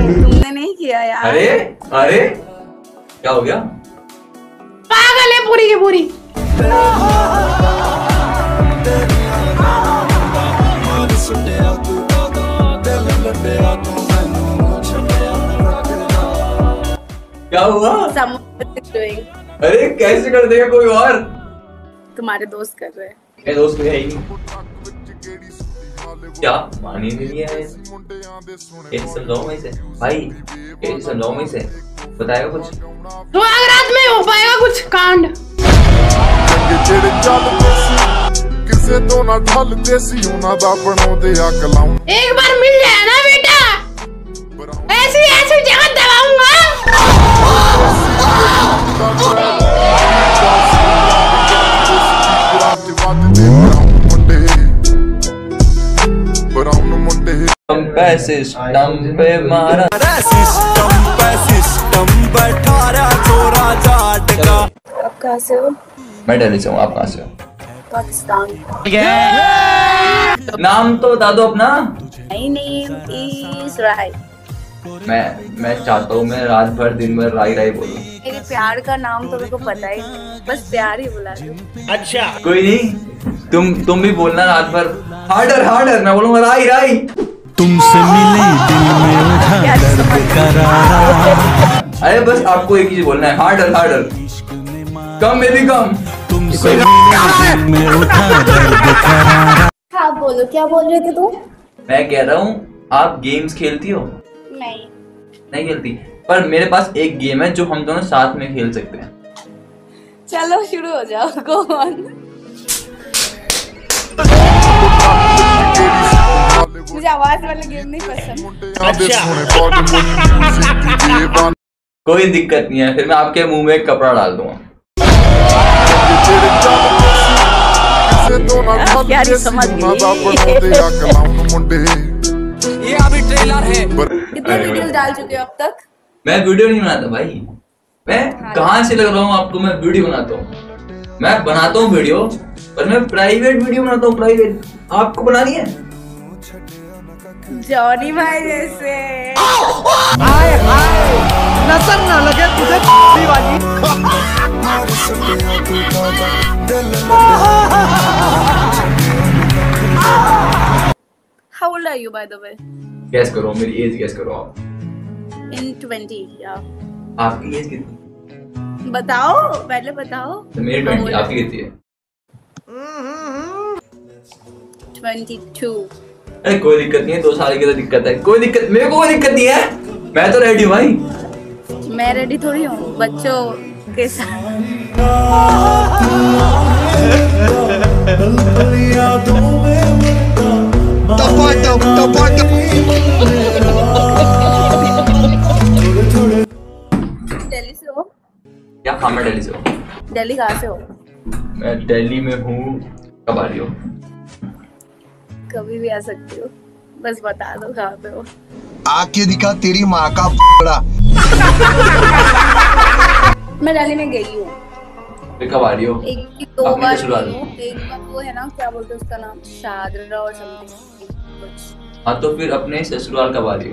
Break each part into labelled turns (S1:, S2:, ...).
S1: तुमने नहीं किया यार।
S2: अरे अरे क्या हो गया?
S1: पागल है पूरी की पूरी।
S2: क्या हुआ? अरे कैसे कर देगा कोई और?
S1: तुम्हारे दोस्त कर रहे हैं।
S2: मेरे दोस्त है ही नहीं। क्या मानी नहीं है? समझाओ मैं इसे भाई, समझाओ मैं इसे, बताएगा कुछ?
S1: तो अगर रात में हो पाएगा कुछ कांड। एक बार मिल जाए ना बेटा, ऐसी ऐसी जगह दबाऊंगा।
S2: सिस्टम पे मारा,
S3: सिस्टम बैठा रहा चोरा जाट का।
S1: आप कहाँ से हो?
S2: मैं दिल्ली से हूँ। आप कहाँ से हो?
S1: पाकिस्तान।
S2: नाम तो बता दो अपना।
S1: My name is राय।
S2: मैं चाहता हूँ मैं रात भर दिन भर राई राई बोलूं।
S1: मेरे प्यार का नाम तो मेरे को पता ही नहीं, बस प्यार ही बुला दो।
S2: अच्छा कोई नहीं, तुम भी बोलना रात भर हार्डर हार्डर, मैं बोलूँगा राई राई।
S3: तुमसे मिले दिल में उठा दर्द करारा।
S2: अरे बस आपको एक ही बोलना है, हार्डर हार्डर, कम में भी कम।
S3: तुमसे मिले दिल में उठा दर्द करारा।
S1: हाँ बोलो, क्या बोल रहे थे तुम?
S2: मैं कह रहा हूँ आप गेम्स खेलती हो? नहीं खेलती, पर मेरे पास एक गेम है जो हम दोनों साथ में खेल सकते हैं।
S1: चलो शुरू हो जाओ, गो ऑन। मुझे आवाज वाले गेम नहीं पसंद।
S2: कोई दिक्कत नहीं है, फिर मैं आपके मुंह में एक कपड़ा डाल दूंगा।
S1: क्या समझ
S3: ये अभी ट्रेलर है।
S1: कितने वीडियोस डाल चुके हो अब तक?
S2: मैं वीडियो नहीं बनाता भाई, मैं कहाँ से लग रहा हूँ आपको? मैं वीडियो बनाता हूँ, मैं बनाता हूँ वीडियो, पर मैं प्राइवेट वीडियो बनाता हूँ, प्राइवेट। आपको बनानी है?
S1: जॉनी भाई जैसे।
S3: आए आए नजर ना लगे तुझे वाली।
S1: How old are you by the way?
S2: Guess करो, मेरी एज गैस करो आप।
S1: In 20 या?
S2: आपकी एज कितनी?
S1: बताओ, पहले बताओ।
S2: तो मेरी 20, आपकी कितनी है?
S1: 22।
S2: अरे कोई दिक्कत नहीं है, 2 साल की तो दिक्कत है, कोई दिक्कत, मेरे को कोई दिक्कत नहीं है, मैं तो रेडी हूँ भाई।
S1: मैं रेडी थोड़ी हूँ बच्चों के साथ। दिल्ली से हो?
S2: क्या? हाँ मैं दिल्ली से हूँ।
S1: दिल्ली कहाँ से हो?
S2: मैं दिल्ली में हूँ। कब आ रही हो?
S1: कभी भी आ सकती हो, बस बता दो कहाँ पे हो।
S4: आके दिखा तेरी माँ का बड़ा।
S1: मैं दिल्ली में गई हूँ।
S2: फिर कब आ रही हो?
S1: एक 2 बार गई हूँ। एक बार वो है ना, क्या बोलते हैं उसका नाम, शादरा और समथिंग कुछ।
S2: हाँ तो फिर अपने ससुराल कब आ रही हो?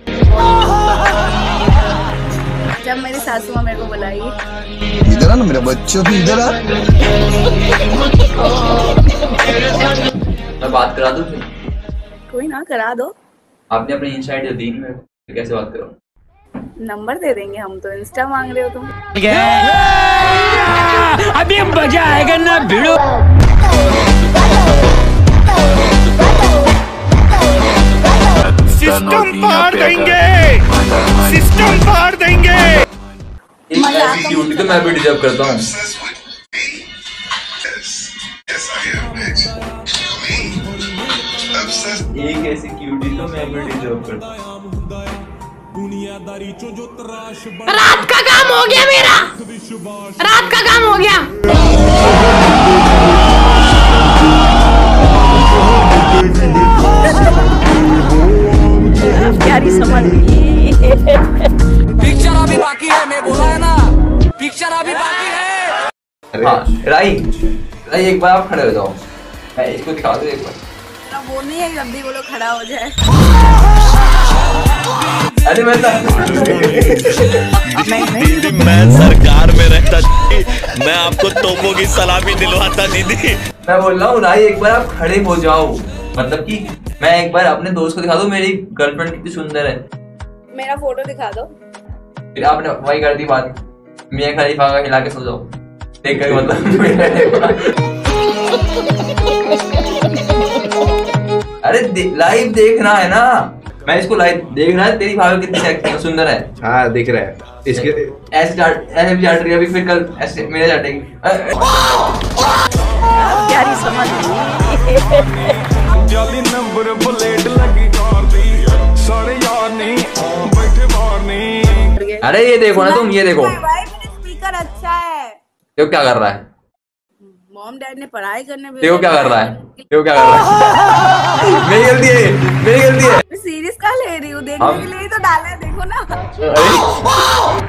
S1: जब मेरी सासू माँ मेरे को बुलाई।
S4: इधर आ ना मेरा बच्चों भी, इधर आ।
S2: मैं बात करा दूँ फिर?
S1: कोई ना, करा दो।
S2: आपने अपनी इंसाइड दी नहीं मेरे को, तो कैसे बात करो?
S1: नंबर दे देंगे हम, तो इंस्टा मांग रहे हो तुम।
S3: अभी मजा आएगा ना भिड़ो। सिस्टम फाड़ देंगे, सिस्टम फाड़ देंगे।
S2: एक ऐसी क्यूटी तो मैं भी डिजर्व करता हूँ। एक ऐसी क्यूटी तो मैं भी डिजर्व करता हूँ।
S1: रात का काम हो गया मेरा, रात का काम हो गया। प्यारी समझ गई।
S3: पिक्चर अभी बाकी है, मैं बोला है ना, पिक्चर अभी बाकी है।
S2: हाँ राई, एक बार आप खड़े हो जाओ, मैं इसको दिखा दूँ एक बार।
S1: वो नहीं है जब भी वो लोग खड़ा हो जाए।
S2: अरे मैं
S5: दीदी मैं सरकार में रहता, मैं आपको तोपों की सलामी दिलवाता दीदी।
S2: मैं बोल रहा हूँ राई, एक बार आप खड़े हो जाओ, मतलब कि मैं एक बार अपने दोस्त को दिखा दूं मेरी गर्लफ्रेंड कितनी सुंदर है।
S1: मेरा फोटो दिखा दो।
S2: फिर आपने वही कर दी बात, मियां खलीफा का हिला के सो जाओ, देख कर मतलब। अरे लाइव देखना है ना, मैं इसको लाइव देख रहा है, तेरी भाभी कितनी सेक्सी सुंदर है।
S6: हाँ दिख रहा है इसके,
S2: ऐसे भी चाट रही है अभी, फिर कल ऐसे मेरे चाटेगी।
S1: प्यारी समझ
S7: जाली नंबर प्लेट लगी कार दी, सारे यार नहीं बैठे बाहर नहीं।
S2: अरे ये देखो ना तुम, ये देखो
S1: भाई मेरा स्पीकर अच्छा है।
S2: देखो क्या कर रहा है,
S1: मॉम डैड ने पढ़ाई करने
S2: देखो क्या कर रहा है, देखो क्या कर रहा है। मेरी गलती है, मेरी गलती है।
S1: सीरीज का ले रही हूँ, देखने के लिए तो डाला है, देखो ना।
S2: अरे